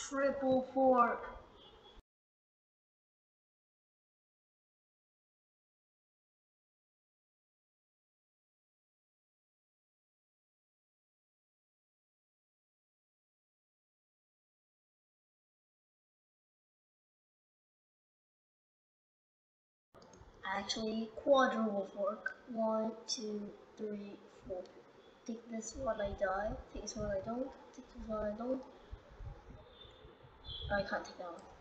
Triple fork. Actually, quadruple fork. 1, 2, 3, 4. Take this one, I die. Take this one, I don't. Take this one, I don't. I can't take that one.